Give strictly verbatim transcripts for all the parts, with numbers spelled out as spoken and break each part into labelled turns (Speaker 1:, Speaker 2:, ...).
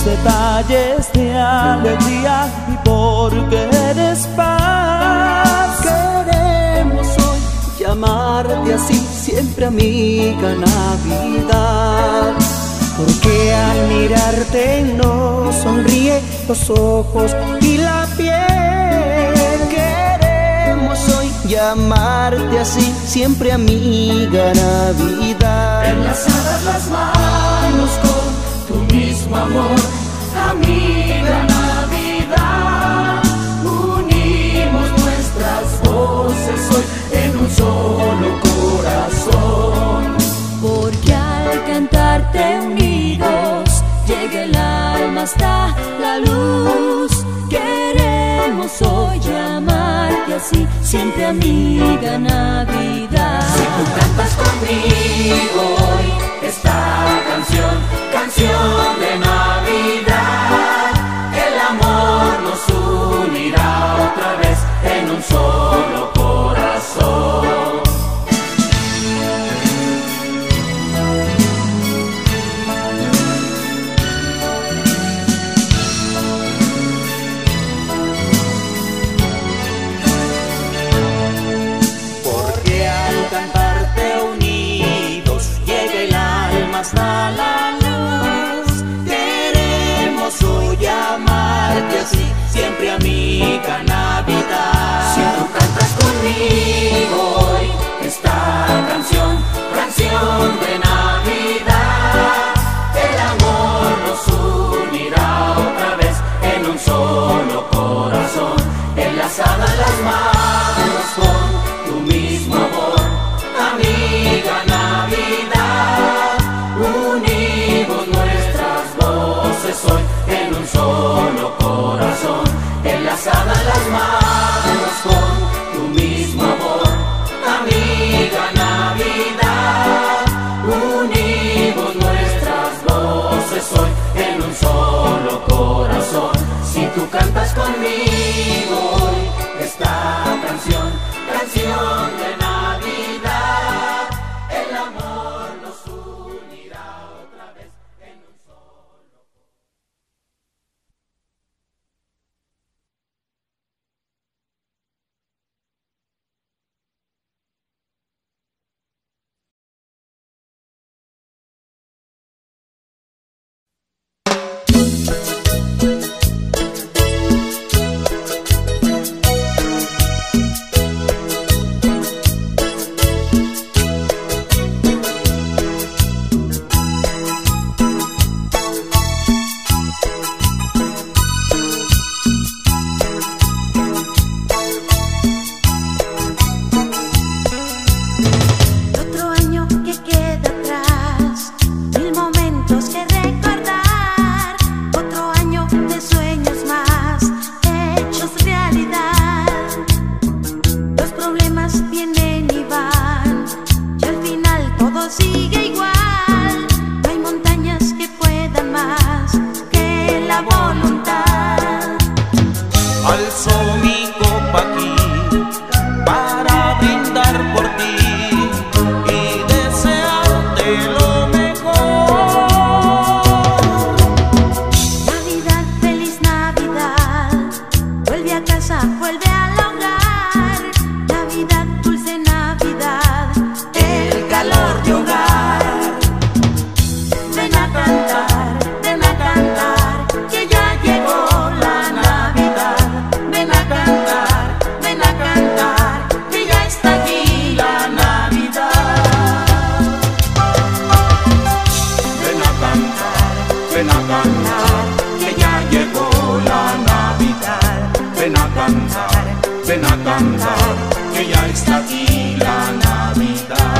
Speaker 1: detalles de alegría y porque eres paz.
Speaker 2: Queremos hoy llamarte así, siempre amiga Navidad,
Speaker 1: porque al mirarte nos sonríe los ojos y la piel.
Speaker 2: Queremos hoy llamarte así, siempre amiga Navidad.
Speaker 3: Enlazadas las manos con tu mismo amor, amiga Navidad, unimos nuestras voces hoy en un solo corazón.
Speaker 4: Porque al cantarte unidos llega el alma hasta la luz. Queremos hoy llamarte así, siempre amiga Navidad.
Speaker 3: Si tú cantas conmigo hoy esta canción, canción de Navidad, el amor nos unirá otra vez en un solo corazón.
Speaker 1: Porque al cantarte unidos llega el alma hasta la luz. Queremos hoy llamarte así, siempre amiga Navidad.
Speaker 3: Si tú cantas conmigo hoy esta canción, canción de Navidad, el amor nos unirá otra vez en un solo corazón. Enlazadas las manos con tu mismo amor, amiga Navidad, unimos nuestras voces hoy en un solo corazón. Enlazadas las manos con tu mismo amor, amiga Navidad, unimos nuestras voces hoy en un solo corazón. Si tú cantas conmigo hoy esta canción, canción de Navidad, el amor nos unirá otra vez en un solo.
Speaker 5: Otro año que queda atrás, mil momentos que recordar, otro año de sueños más, hechos realidad. Los problemas vienen y van, y al final todo sigue igual. No hay montañas que puedan más que la voluntad.
Speaker 1: Alzo mi copa aquí para brindar por ti y desearte lo mejor.
Speaker 5: Navidad, feliz Navidad, vuelve a casa, vuelve al hogar. Navidad, dulce Navidad, el calor de hogar. Ven a cantar, ven a cantar, que ya llegó la Navidad. Ven a cantar, ven a cantar, que ya está aquí la Navidad.
Speaker 1: Ven a cantar, ven a cantar, que ya llegó la Navidad. Ven a cantar, ven a cantar, que ya está aquí la Navidad.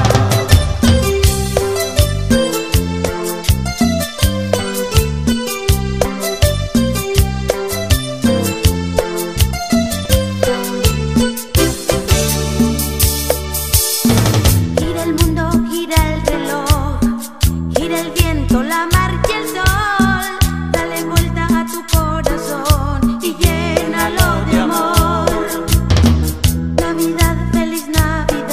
Speaker 5: Gira el mundo, gira el reloj, gira el viento, la mar y el sol. Dale vuelta a tu corazón y llénalo de amor. Navidad, feliz Navidad.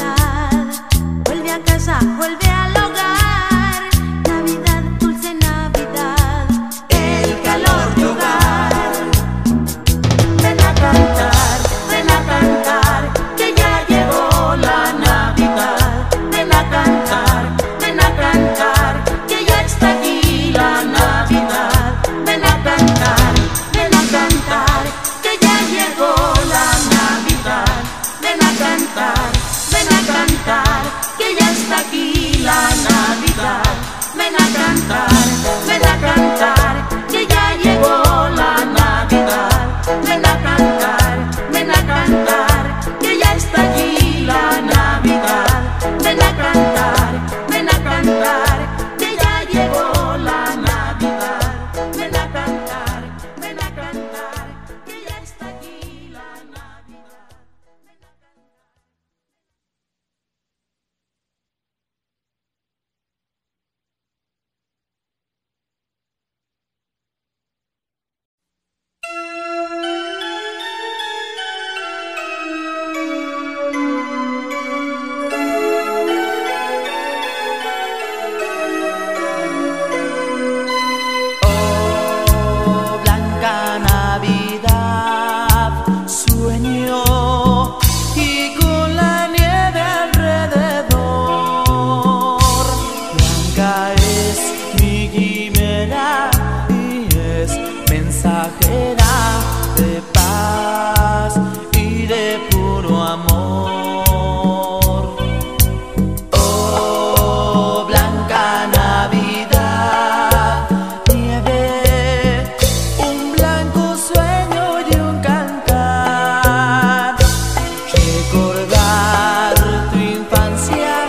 Speaker 2: mensajera de paz y de puro amor. Oh, blanca Navidad, nieve, un blanco sueño y un cantar. Recordar tu infancia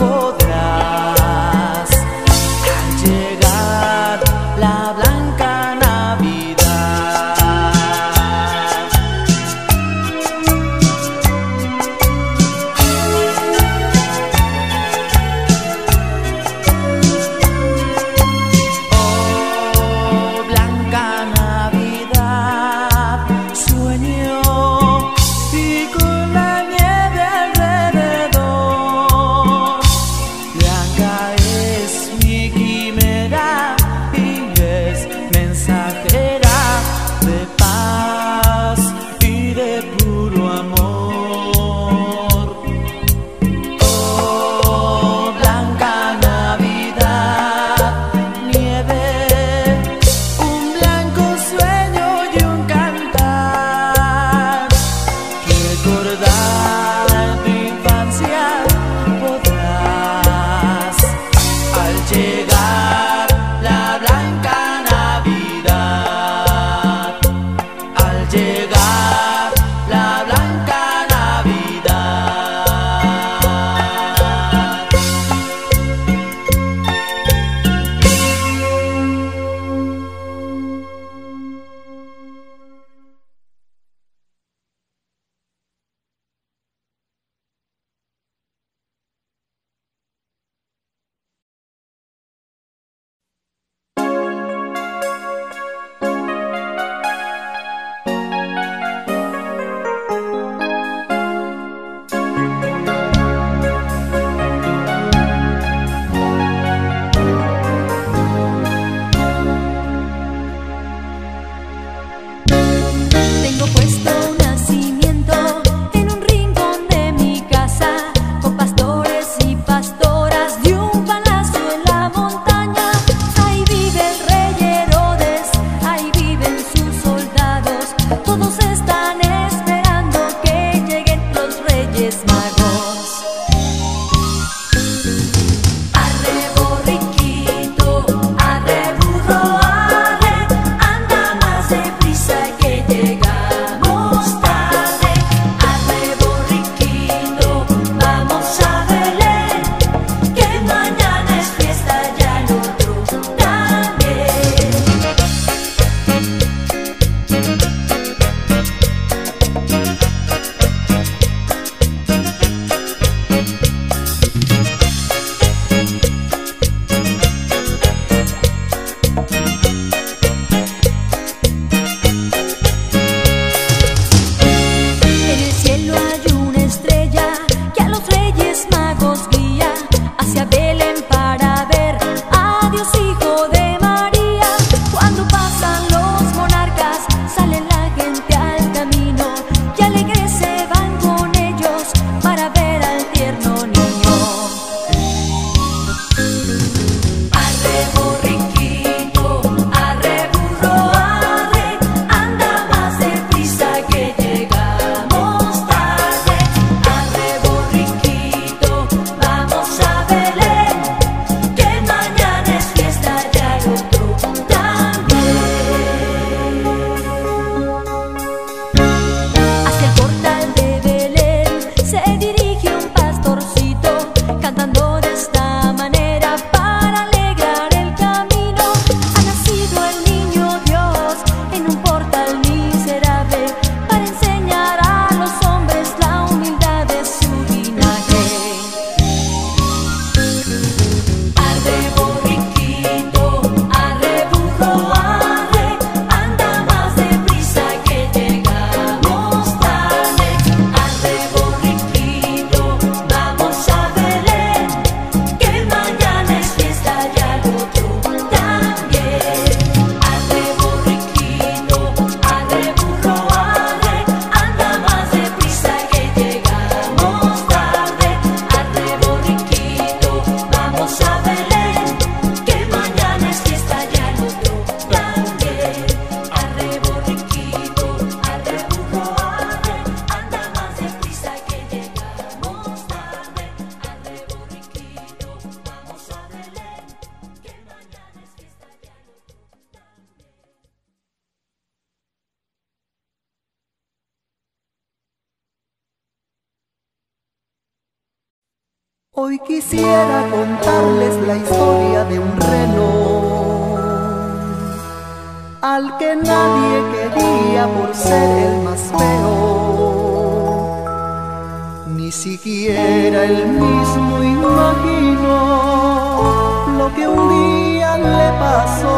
Speaker 2: podrás al llegar la blanca Navidad.
Speaker 6: Hoy quisiera contarles la historia de un reno al que nadie quería por ser el más feo. Ni siquiera él mismo imaginó lo que un día le pasó.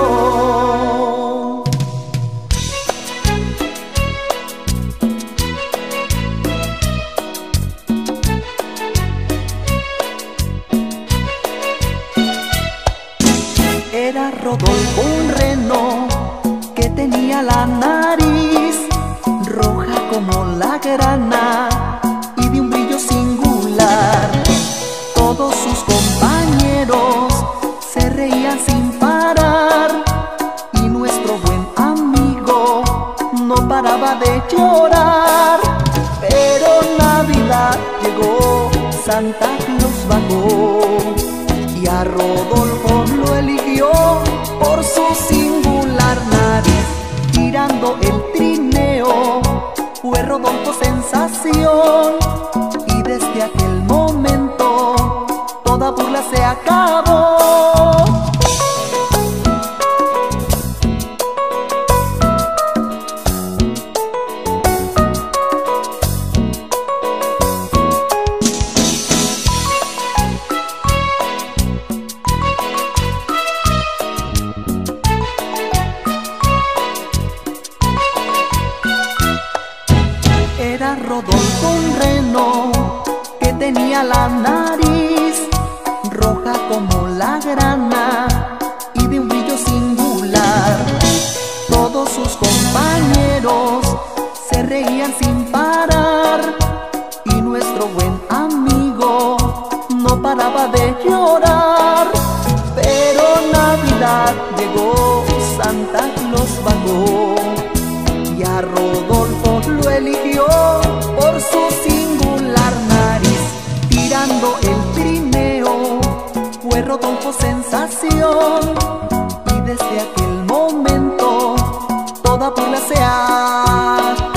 Speaker 6: Era Rodolfo, un reno que tenía la nariz roja como la grana y de un brillo singular. Todos sus compañeros se reían sin parar y nuestro buen amigo no paraba de llorar. Pero Navidad llegó, Santa Claus bajó y a Rodolfo lo eligió por su singular nariz. Tirando el trineo fue Rodolfo sensación y desde aquel momento toda burla se acabó. Era Rodolfo, un reno que tenía la nariz roja como la grana y de un brillo singular. Todos sus compañeros se reían sin parar y nuestro buen amigo no paraba de llorar. Pero Navidad llegó, Santa Claus bajó y a Rodolfo lo eligió por su singular nariz. Tirando el trineo fue Rodolfo sensación y desde aquel momento toda burla se acabó.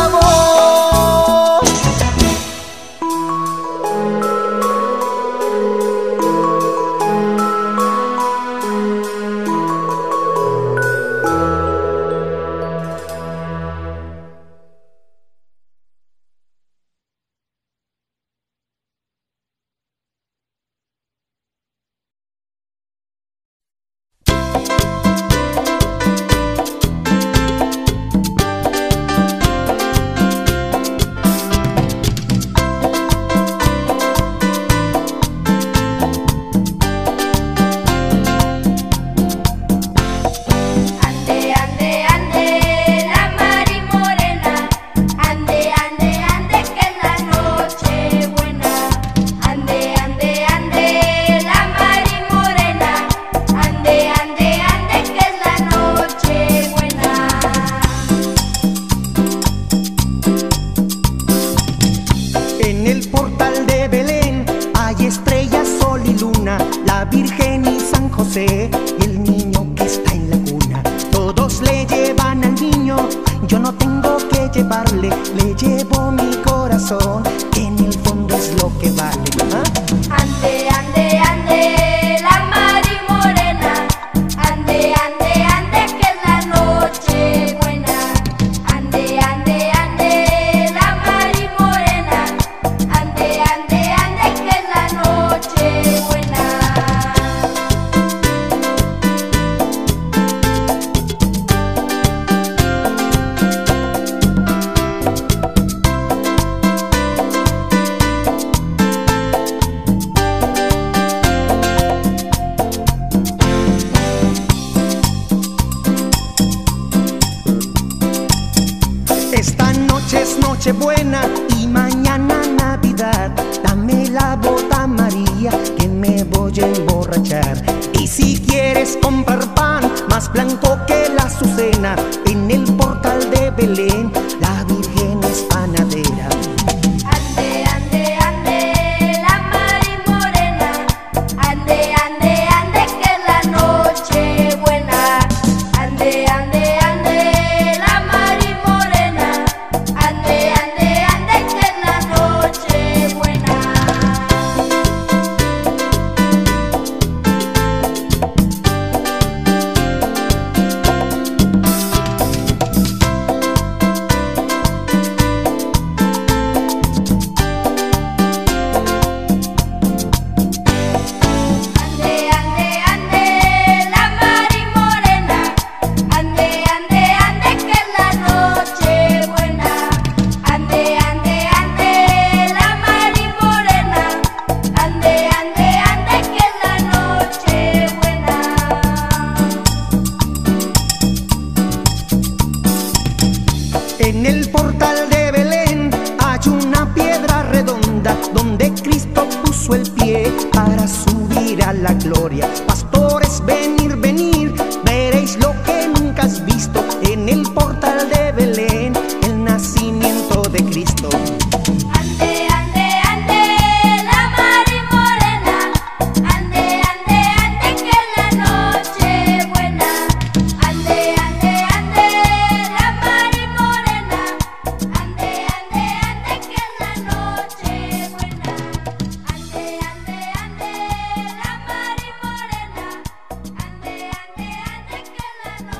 Speaker 7: Nochebuena y mañana Navidad. Dame la bota María que me voy a emborrachar. Y si quieres comprar pan más blanco que la azucena, en el portal de Belén la Virgen es panadera.
Speaker 5: Ande, ande, ande, la Mari Morena. Ande, ande, ande, que es la noche buena. Ande, ande, ande, la Mari Morena. Ande, ande, ande, que es la noche buena.
Speaker 7: portal de Belén hay una piedra redonda donde Cristo puso el pie para subir a la gloria. Pastores, venir, venir, veréis lo que nunca has visto en el portal de Belén, el nacimiento de Cristo.
Speaker 5: Ande, ande, ande, la Mari Morena, ande, ande, ande, que es la noche buena. Ande, ande, ande, la Mari Morena, ande, ande, ande, que es la noche buena. Ande, ande, ande, la Mari Morena, ande, ande, ande, que es la noche buena. Ande, ande, ande, la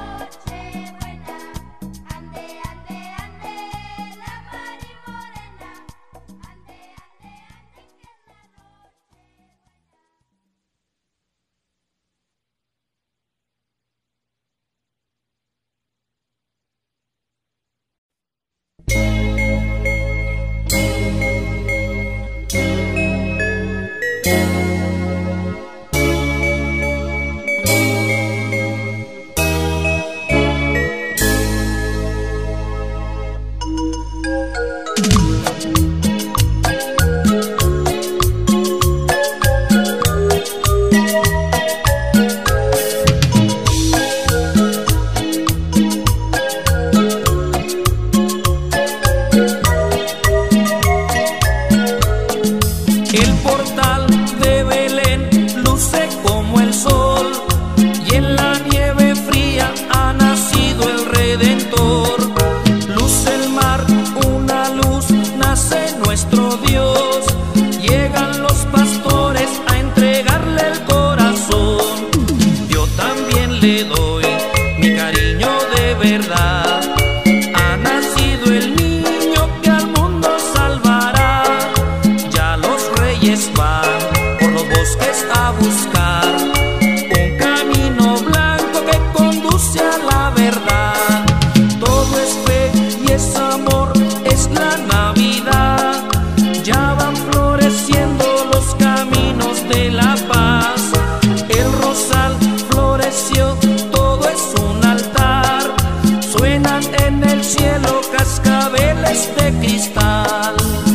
Speaker 2: El portal de Belén luce como el sol, y en la nieve fría ha nacido el Redentor. Luce el mar, una luz, nace nuestro Dios. Llegan los pastores a entregarle el corazón. Yo también le doy mi cariño de verdad. Ha nacido el niño que al mundo salvará. Ya los reyes van por los bosques a buscar un camino blanco que conduce a la verdad. Todo es fe y es amor, es la Navidad. Ya van floreciendo los caminos de la paz. El rosal floreció, todo es un altar. Suenan en el cielo cascabeles de cristal.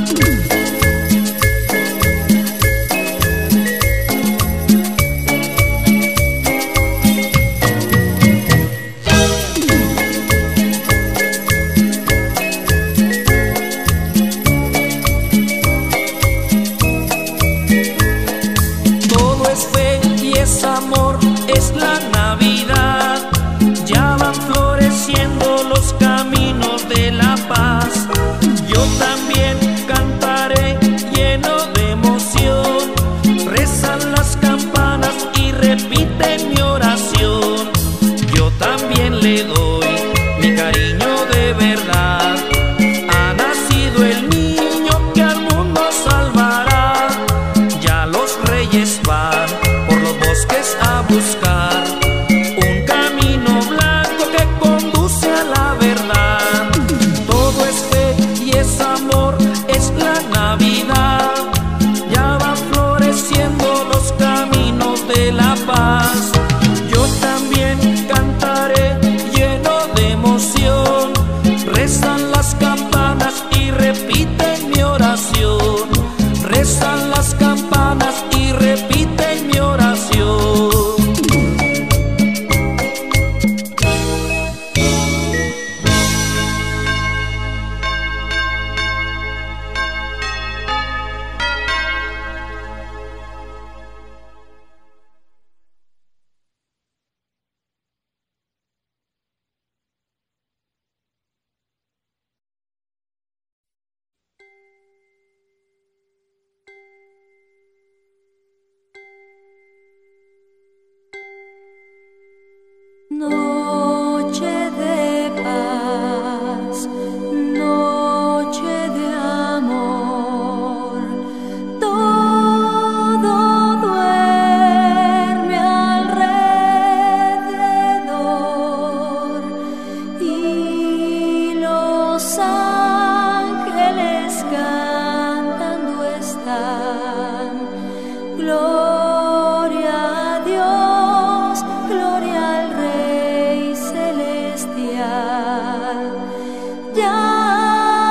Speaker 2: Todo es fe y es amor, es la Navidad. Ya van floreciendo los caminos de la paz. Yo también cantaré lleno de emoción. Rezan las campanas y repiten mi oración. Yo también le doy mi cariño de verdad. Ha nacido el niño que al mundo salvará. Ya los reyes van por los bosques a buscar un camino blanco que conduce a la verdad. Todo es fe y es amor, es la Navidad. Ya van floreciendo los caminos de la paz. Yo también cantaré lleno de emoción. Rezan las campanas y repiten mi oración. Rezan las campanas y repiten mi oración.
Speaker 4: Noche de paz, noche de amor, todo duerme alrededor y los ángeles cantando están. Gloria a Dios, gloria al Rey celestial. Ya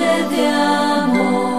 Speaker 4: noche de amor.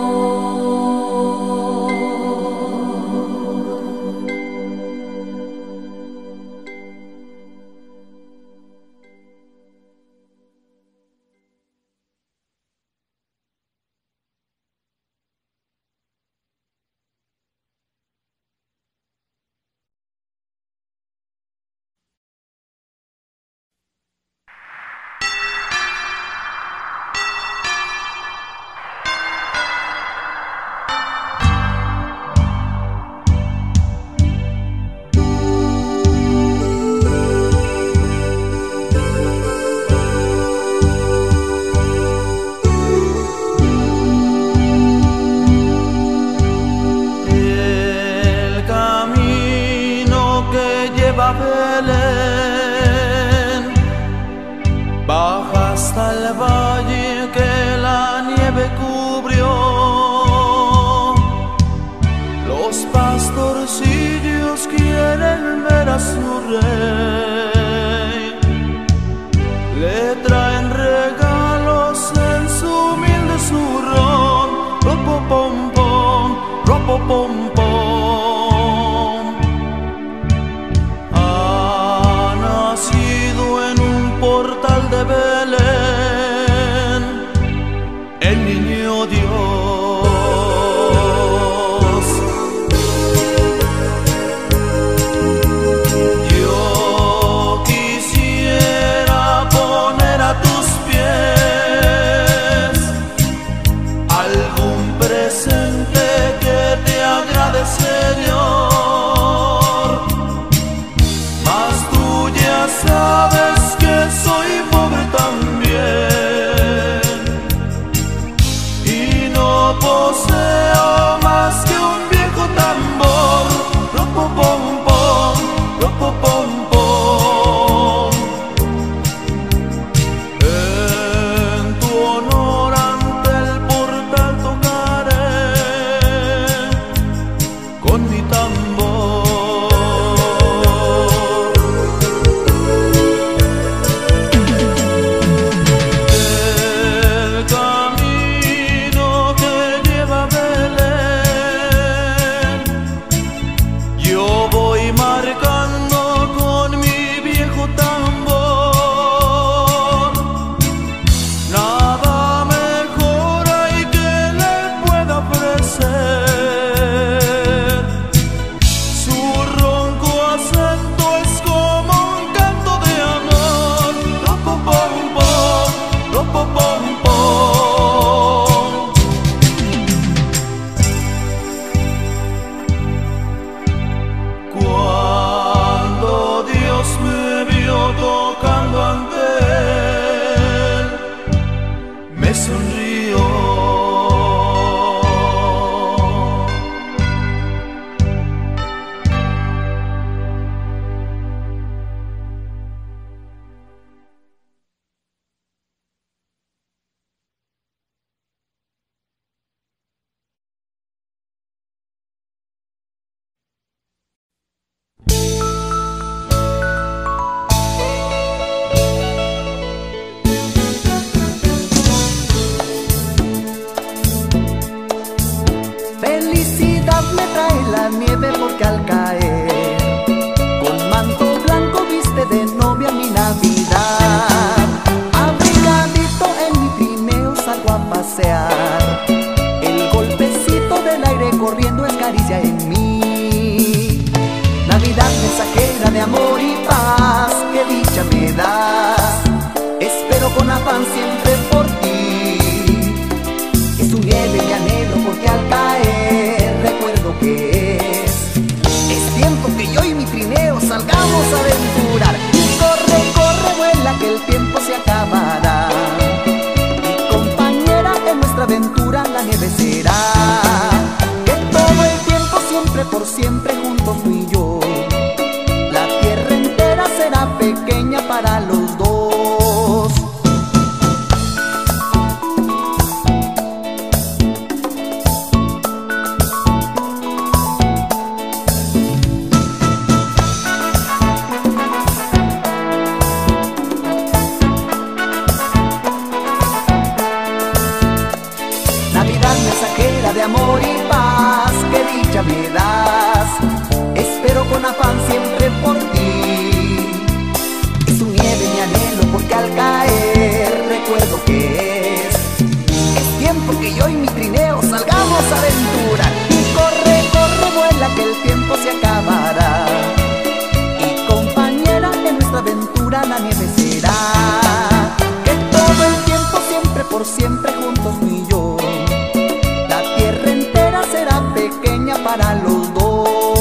Speaker 6: de amor y paz, qué dicha me das. Espero con afán siempre por ti. Es tu nieve mi anhelo, porque al caer recuerdo que es Es tiempo que yo y mi trineo salgamos a aventura. Y corre, corre, vuela, que el tiempo se acabará. Y compañera, en nuestra aventura la nieve será. Que todo el tiempo, siempre por siempre, juntos tú y yo. La tierra entera será pequeña para los dos.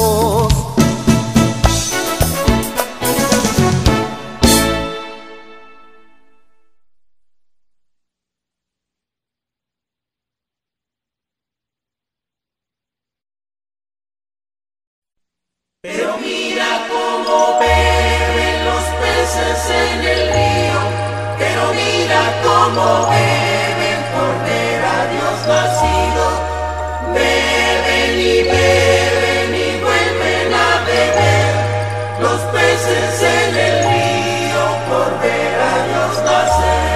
Speaker 3: Pero mira cómo beben los peces en el río, pero mira cómo beben por ver a Dios nacido. Beben y beben y vuelven a beber los peces en el río por ver a Dios nacer.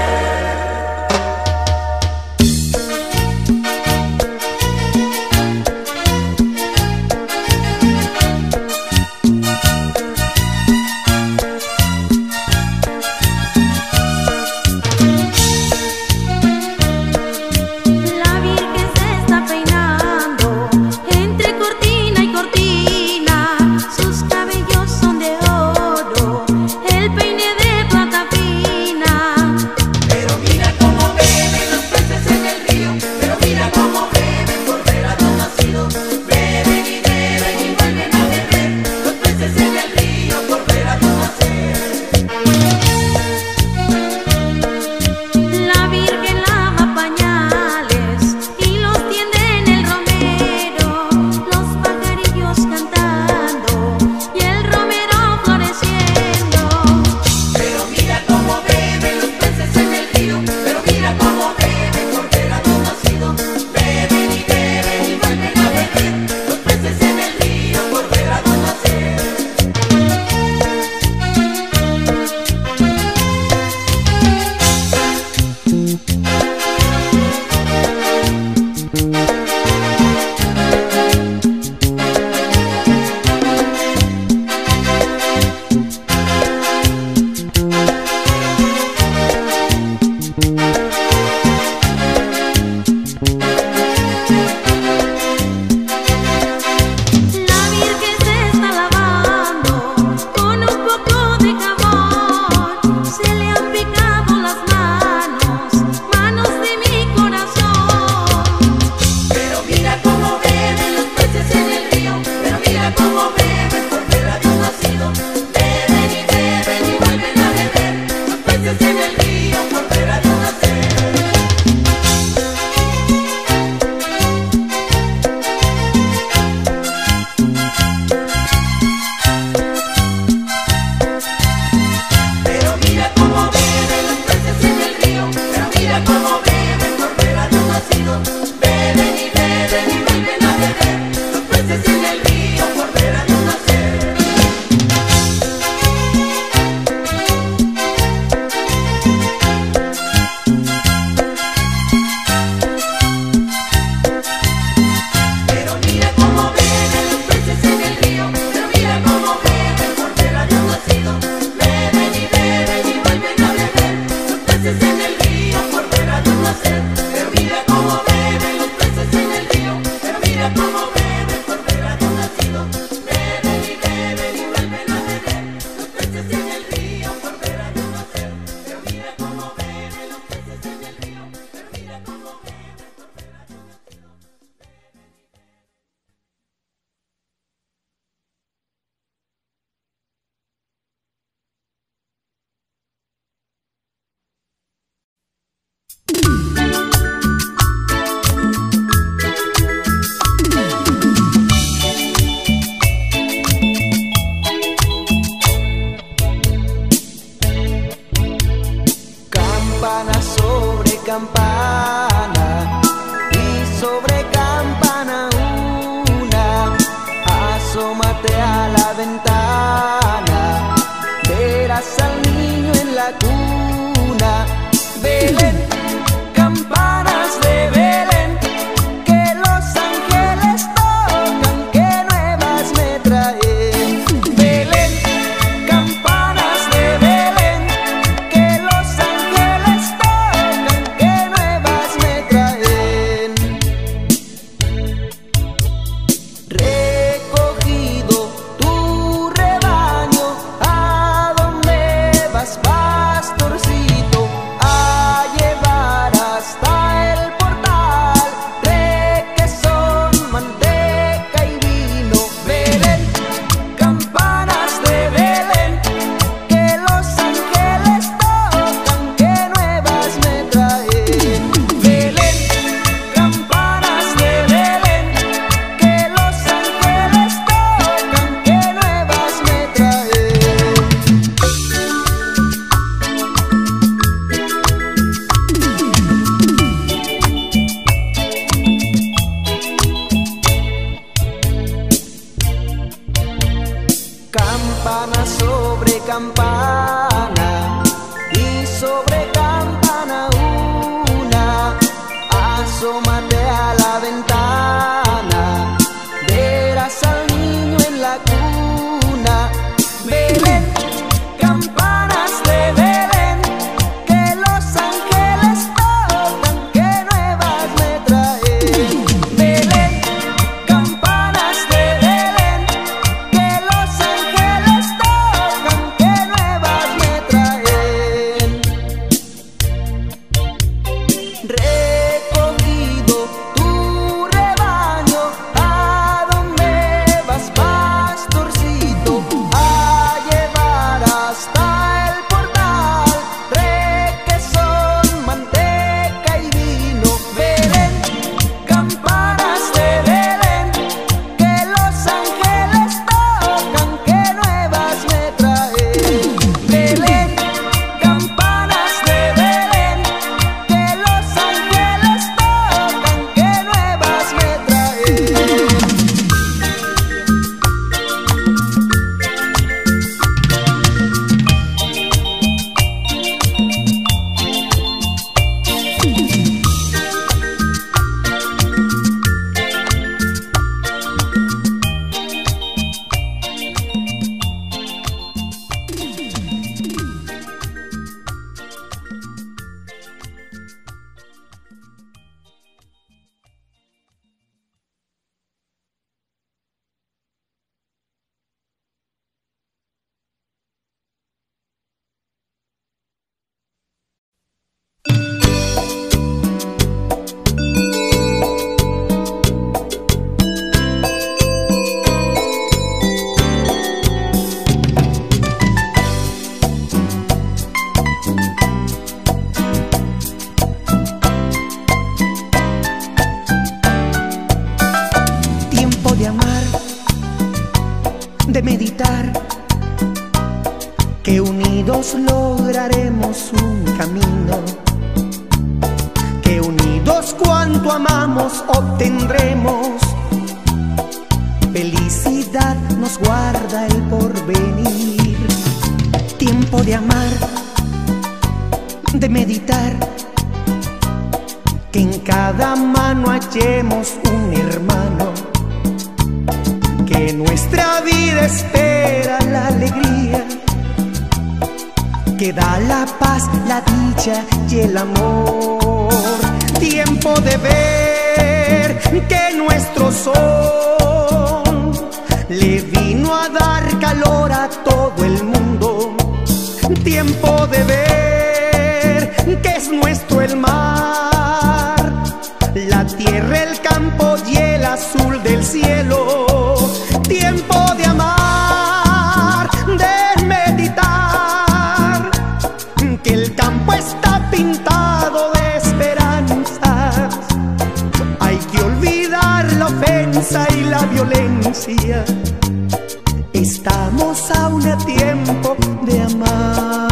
Speaker 6: campana y sobre campana una, asómate a la ventana, verás al niño en la cuna. Belén, campanas de Belén, que los campana y sobre campana una, asómate a la ventana, verás al niño en la cuna. Belén, campanas de Belén, que los ángeles tocan, que nuevas me traen. Belén, campanas de Belén, que los ángeles tocan, que nuevas me traen. Recogido tu rebaño, ¿a dónde vas, pastorcito? A llevar hasta el portal requesón, manteca y vino. Belén, campanas de Belén, que los ángeles tocan, que nuevas me traen. Belén, campanas de Belén, que los ángeles tocan, que nuevas me traen. Tiempo de amar, de meditar, que unidos lograremos un camino, que unidos cuanto amamos obtendremos. Felicidad nos guarda el porvenir. Tiempo de amar, de meditar, que en cada mano hallemos un hermano, que nuestra vida espera la alegría, que da la paz, la dicha y el amor. Tiempo de ver que nuestro sol le vino a dar calor a todo el mundo. Tiempo de ver que es nuestro el mar, la tierra, el campo y el azul del cielo. Tiempo de amar, de meditar, que el campo está pintado de esperanzas. Hay que olvidar la ofensa y la violencia. Estamos aún a tiempo de amar.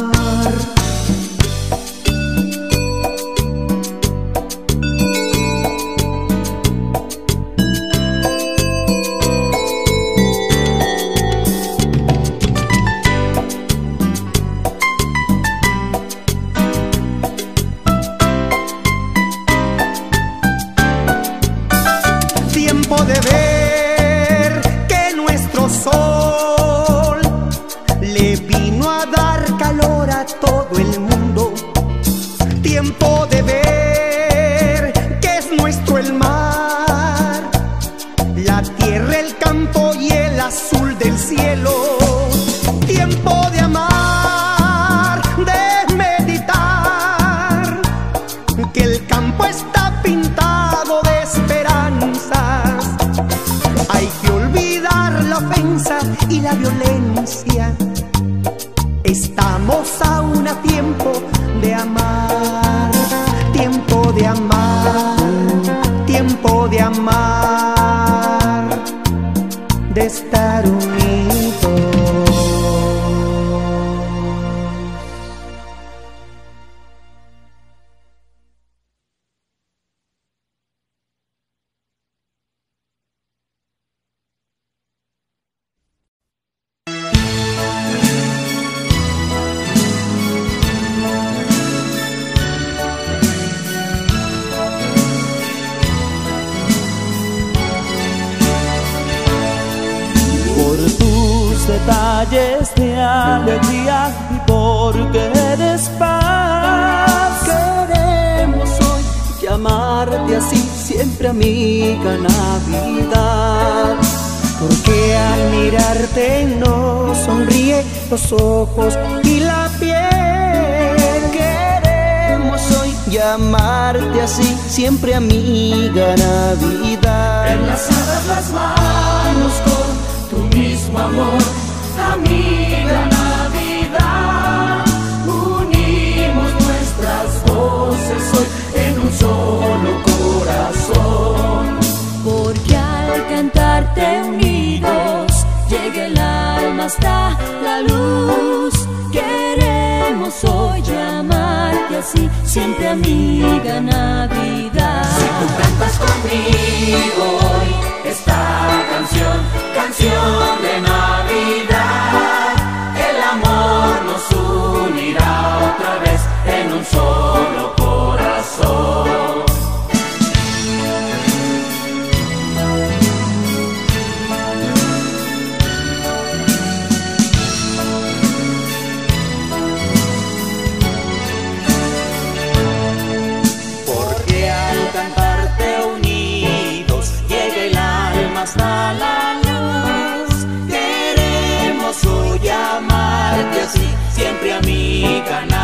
Speaker 6: Tiempo de ver que nuestro sol le vino a dar calor a todo el mundo. Tiempo de ver que es nuestro el mar, la tierra, el campo y el azul del cielo. Tiempo de amar, de meditar, que el campo está pintado de esperanzas. Hay que olvidar la ofensa y la violencia. Estamos aún a tiempo de amar. Tiempo de amar, tiempo de amar, de estar unidos.
Speaker 8: detalles de alegría y porque eres paz.
Speaker 9: Queremos hoy llamarte así, siempre amiga Navidad.
Speaker 7: Porque al mirarte nos sonríe los ojos y la piel.
Speaker 9: Queremos hoy llamarte así, siempre amiga Navidad.
Speaker 3: Enlazadas las manos con tu mismo amor, amiga Navidad. Unimos nuestras voces hoy en un solo corazón.
Speaker 4: Porque al cantarte unidos llega el alma hasta la luz. Queremos hoy llamarte así, siempre amiga Navidad.
Speaker 3: Si tú cantas conmigo hoy esta canción, canción de Navidad, el amor nos unirá otra vez en un solo corazón.
Speaker 8: Hasta la luz, queremos hoy llamarte así, siempre amiga.